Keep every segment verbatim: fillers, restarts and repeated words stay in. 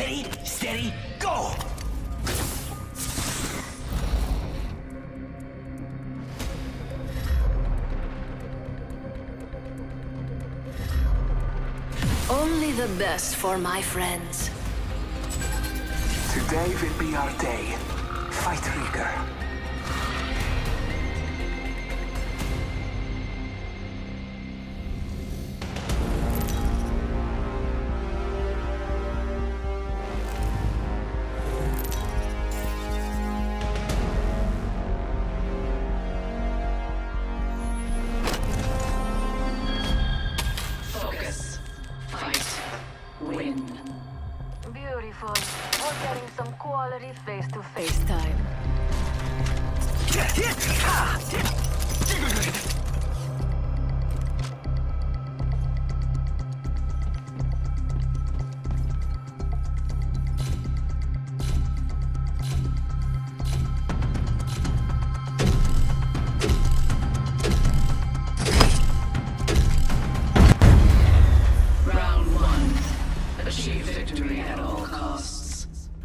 Ready, steady, go! Only the best for my friends. Today will be our day. Fight Rieger. Beautiful. We're getting some quality face-to-face time. Round one. Achieve victory at all costs.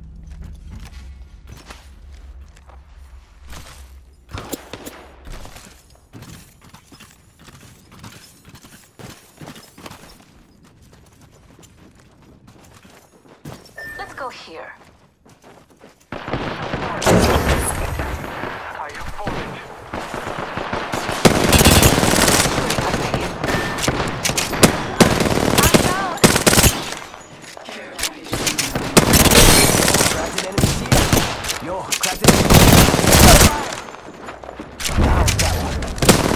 Let's go here. Are you forward? Cracked an enemy here. Yo, cracked an enemy. Down that one.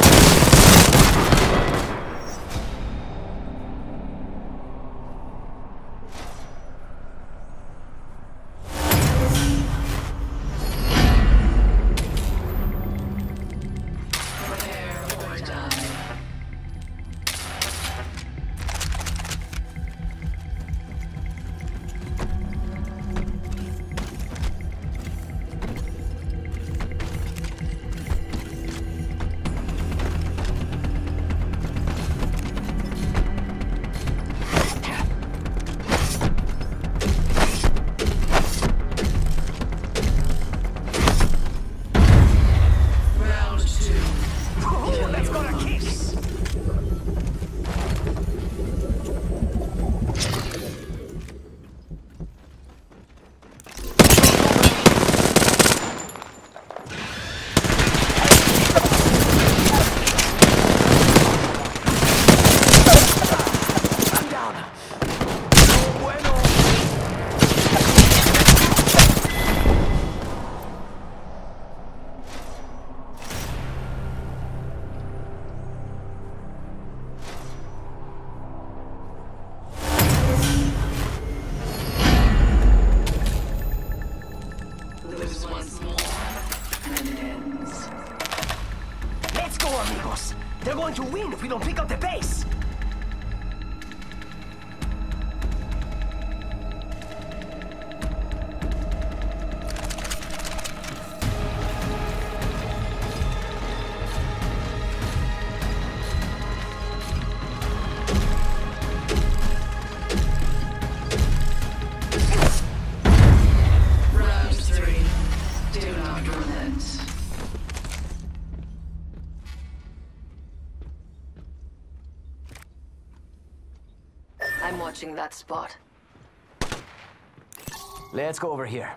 Prepare or die. Round two. Ooh, let's go to kiss. I'm down. No bueno. Lose once more, and it ends. Let's go, amigos. They're going to win if we don't pick up the pace. Round three. Do not relent. I'm watching that spot. Let's go over here.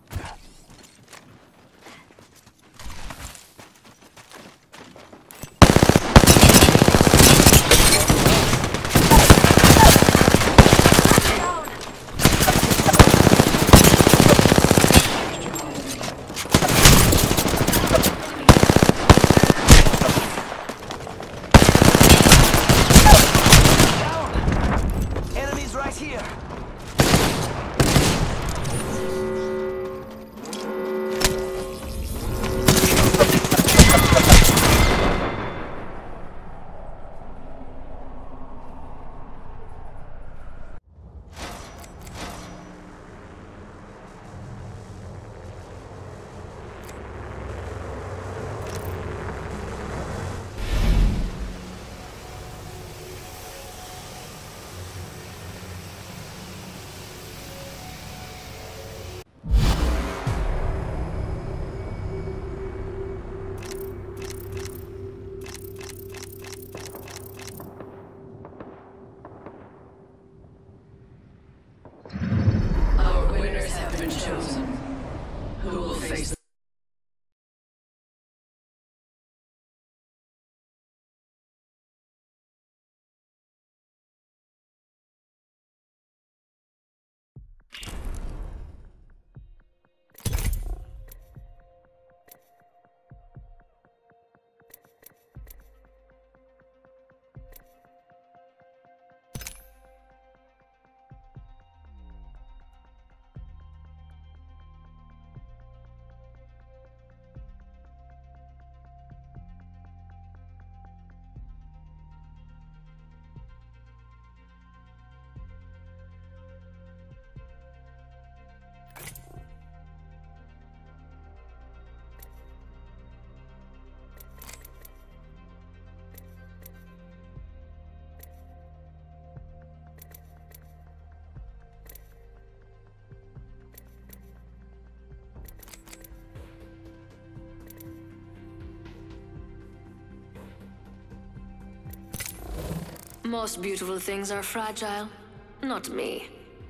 Enemies right here. been chosen. Who will face Most beautiful things are fragile. Not me.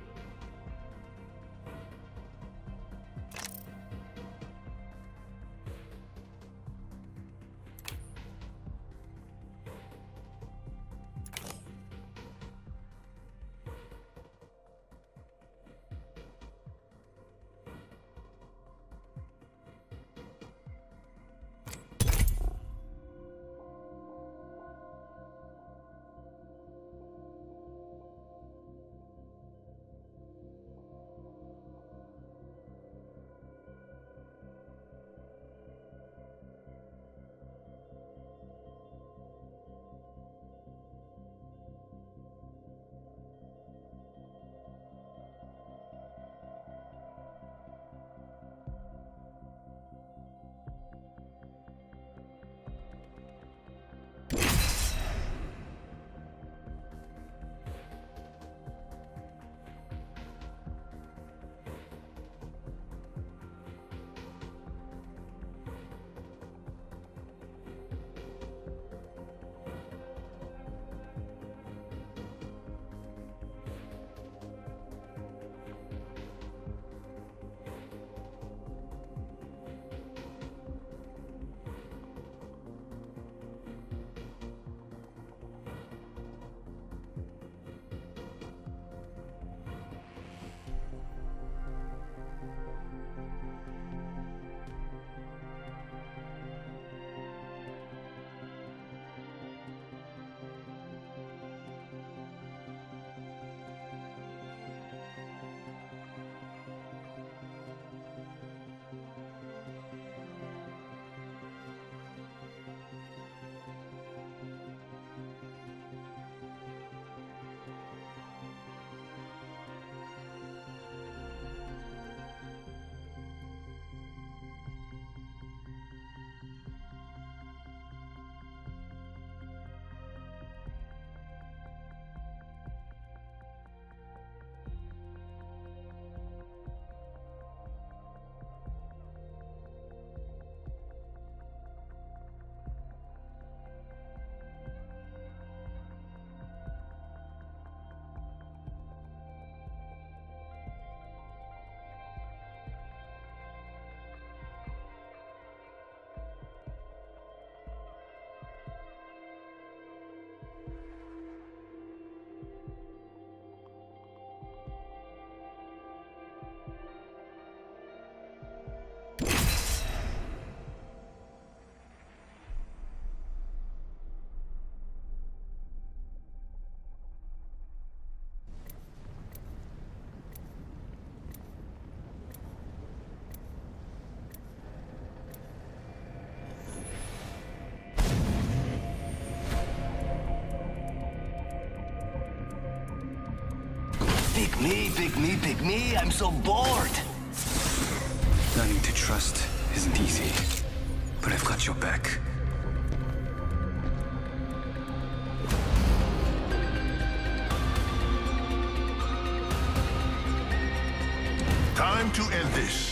Pick me, pick me, pick me. I'm so bored. Learning to trust isn't easy, but I've got your back. Time to end this.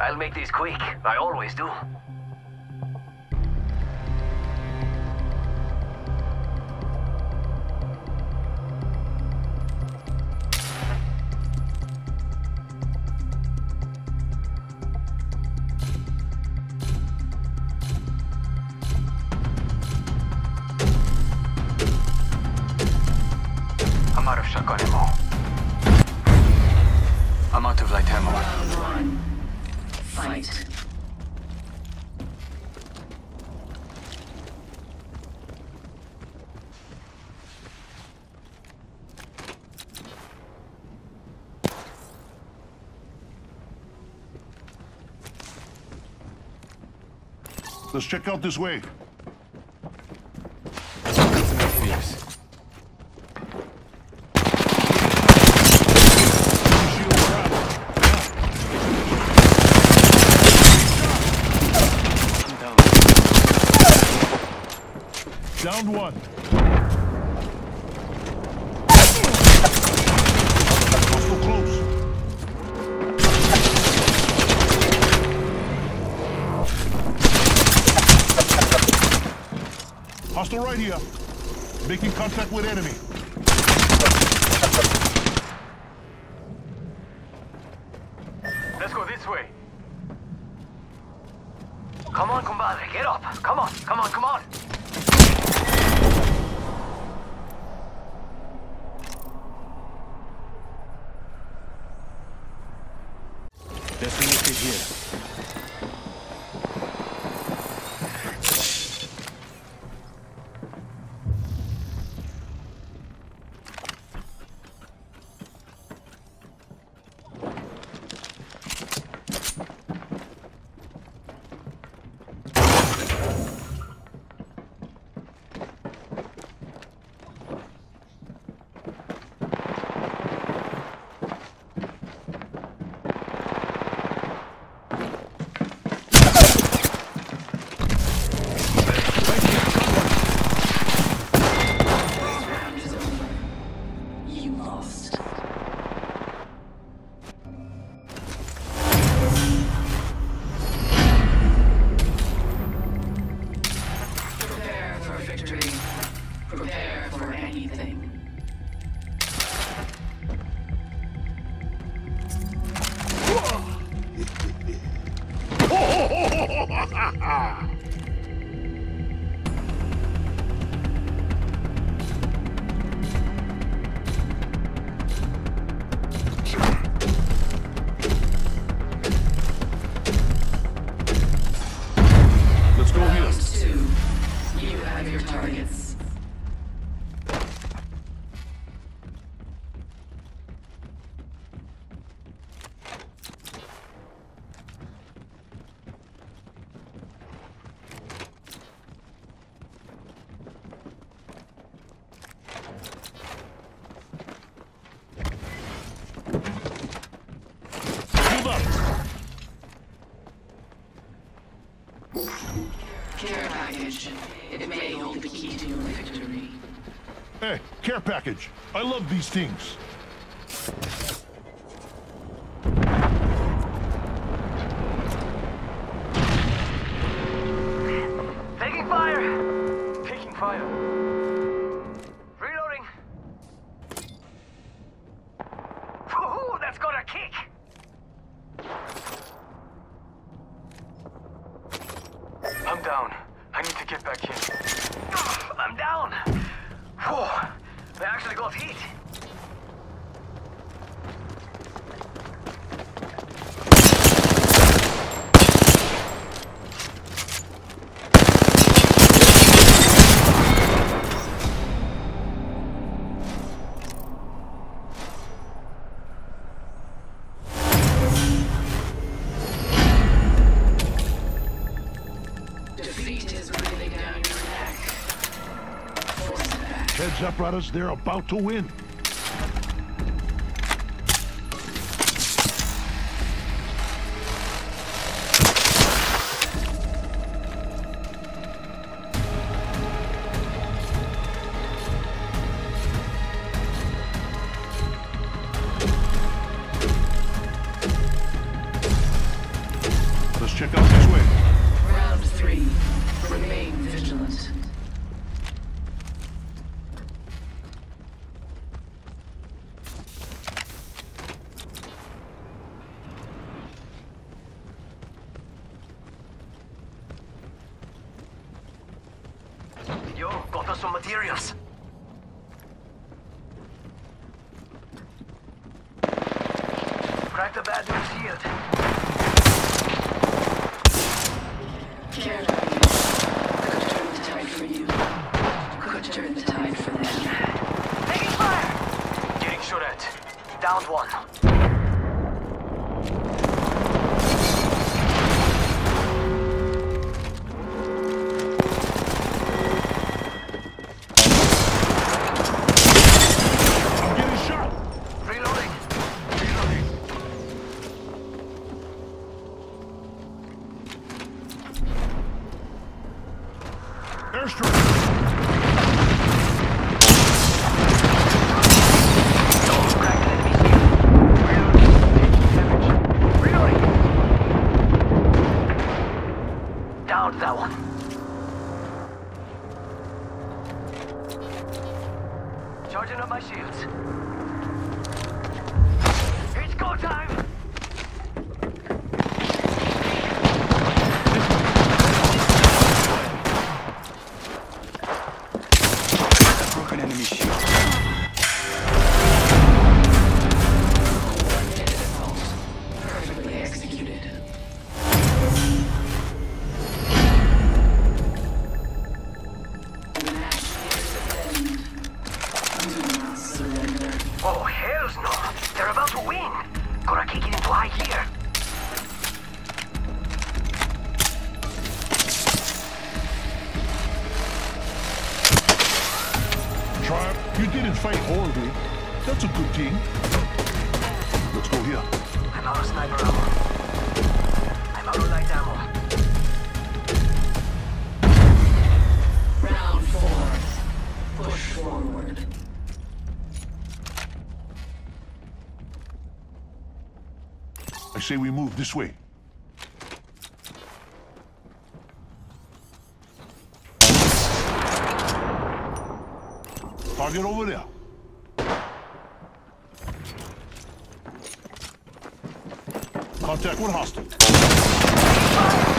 I'll make these quick. I always do. I'm out of shotgun ammo. I'm out of light ammo. Round one. Fight. Let's check out this way. Fierce. Downed one. Hostile close. Hostile right here. Making contact with enemy. Let's go this way. Come on, compadre, get up. Come on, come on, come on. Destination here. Prepare for anything. Let's go here. Round two. You have your targets. Move up. Care package. It may hold the key to your victory. Hey, care package. I love these things. Taking fire! Taking fire. Reloading. Woohoo, that's got a kick! I'm down. I need to get back in. I'm down! Whoa, they actually got hit. Defeat is breathing down your neck. Force it back. Heads up, brothers. They're about to win. Yo, got us some materials. Crack the bad news shield. Care value. Could turn the tide for you. Could turn the tide for them. Taking fire! Getting shot at. Downed one. I'm getting shot. Reloading. Reloading. Airstrike. Downed that one. Charging up my shields. It's go time! Broken enemy shield. Perfectly executed. The match is at end. Do not surrender. Oh, hells no! They're about to win! Gonna kick it into high gear. Triumph, you didn't fight horribly. That's a good team. Let's go here. I'm out of sniper ammo. I'm out of light ammo. Round four. Push forward. I say we move this way. Target over there. Contact with hostile.